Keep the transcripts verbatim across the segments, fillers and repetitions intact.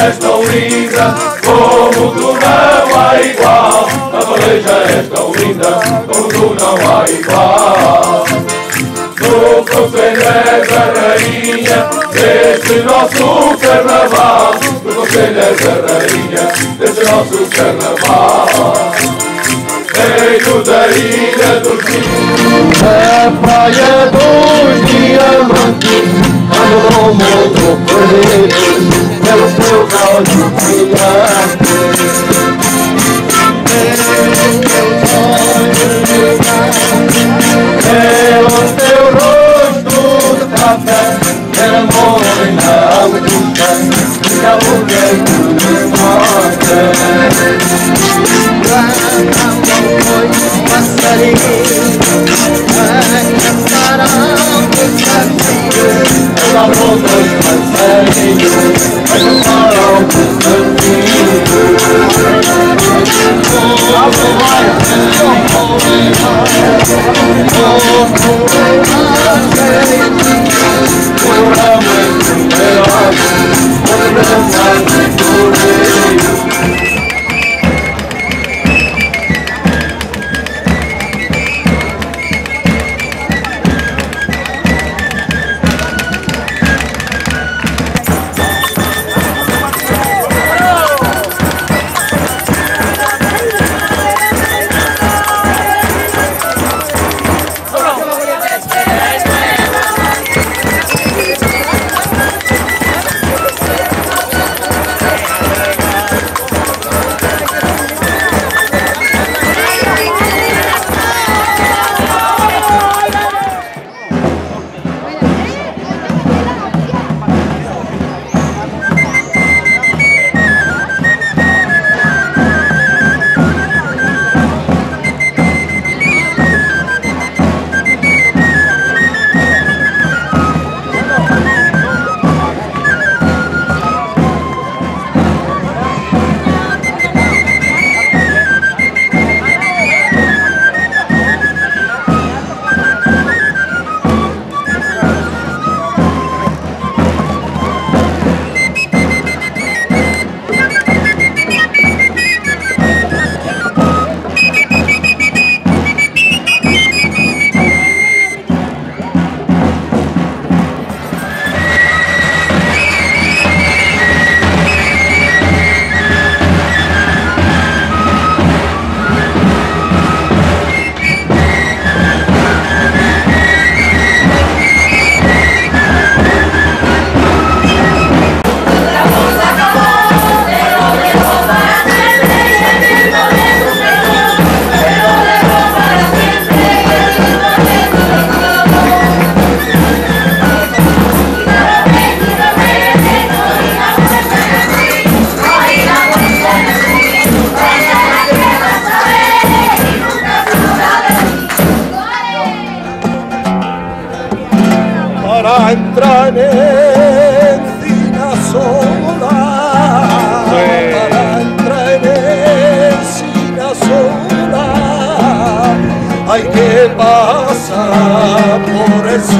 és tão linda, como tu não há igual. A peleja és tão linda, como tu não há igual. No conselho és a rainha deste nosso carnaval. No conselho és a rainha deste nosso carnaval. Reino da ilha dos diamantes, a praia dos diamantes, ando no mundo perdido, pelos teus olhos brilhantes. Pelo teu rosto de prata, pela morena augusta, que a mulher me mata. Foi passarinho a cantar ao desafio. Ela volta os passarinhos a cantar ao desafio. Para entrar en Encina Sola, sí. Para entrar en Encina Sola, hay que pasar por el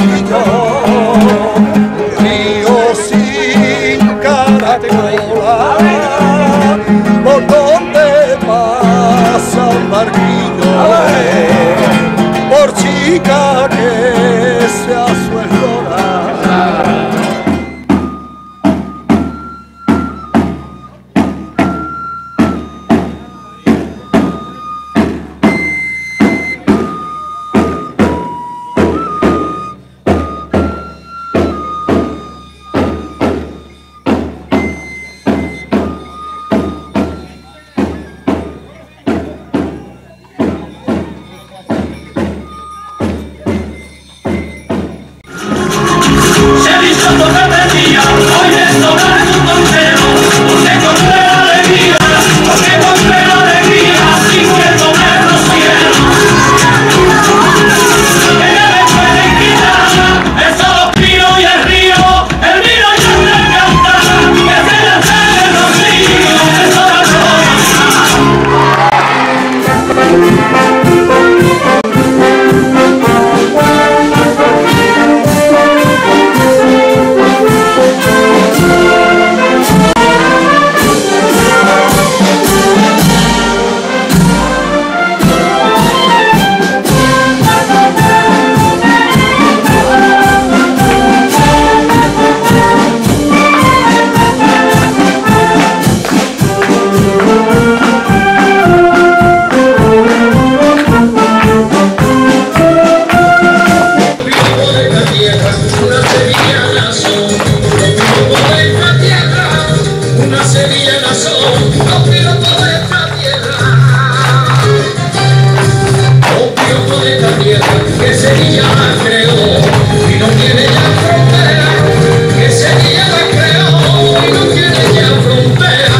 sillón, río sin caracola, por donde pasa un barquillo, por chica que sea su eslora. no pido por esta tierra, no pido por esta tierra, que Sevilla la creó y no tiene ya frontera, que Sevilla la creó y no tiene ya frontera.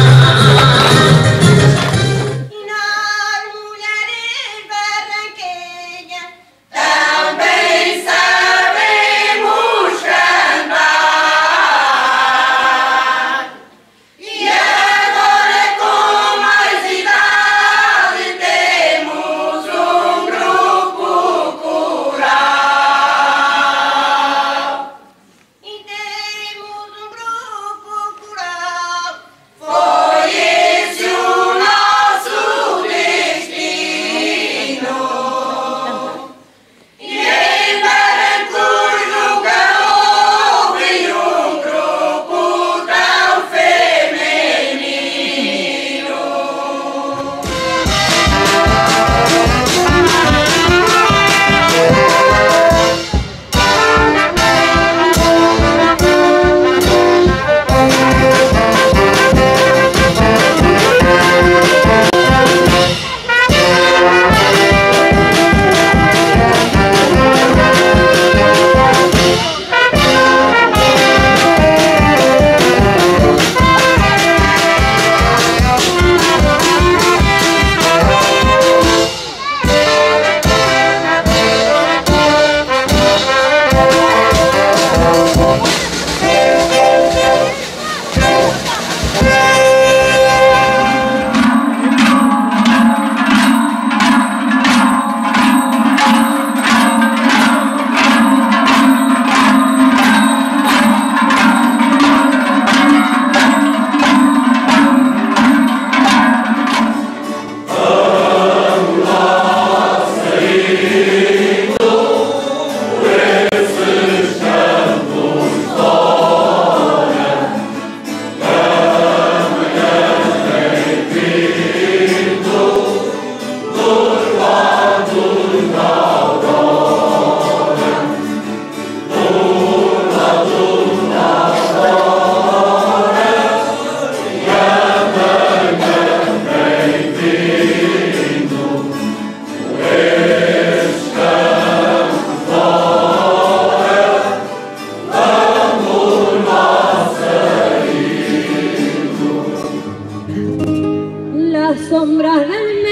Sombras del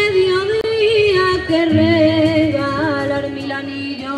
mediodía que regalan mil anillos,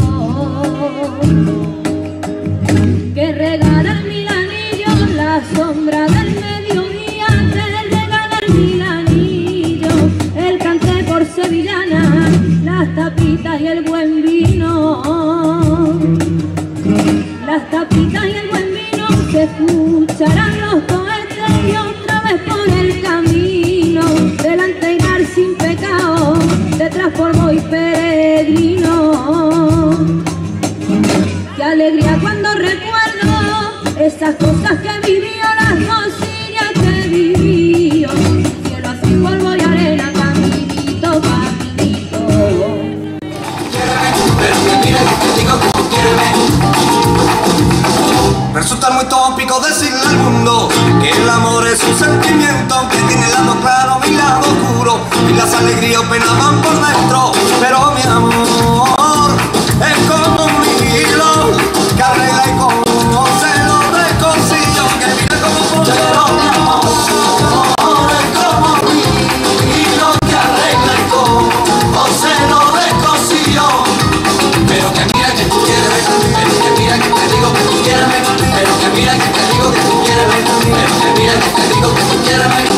que regalan mil anillos, la sombra del mediodía que regalan mil anillos, el cante por sevillana, las tapitas y el buen vino, las tapitas y el buen vino, se escucharán los cohetes y otra vez por el camino, delante irá sin pecado, detrás por voy peregrino. Qué alegría cuando recuerdo esas cosas que vivió, las cosillas que vivió, cielo azul, polvo y arena, caminito, caminito. Resulta muy tópico decirle al mundo que el amor es un sentimiento que tiene el lado claro y el lado oscuro, y las alegrías o penas van por dentro, pero mi amor es como un hilo que arregla y conoce los descosillos, que mira como pollero. Mi amor es como un hilo que arregla y conoce los descosillos, pero que mira que tú quieres, pero que mira que te digo que tú quieres, pero que mira que te digo que tú quieres, pero que mira que te digo que tú quieres.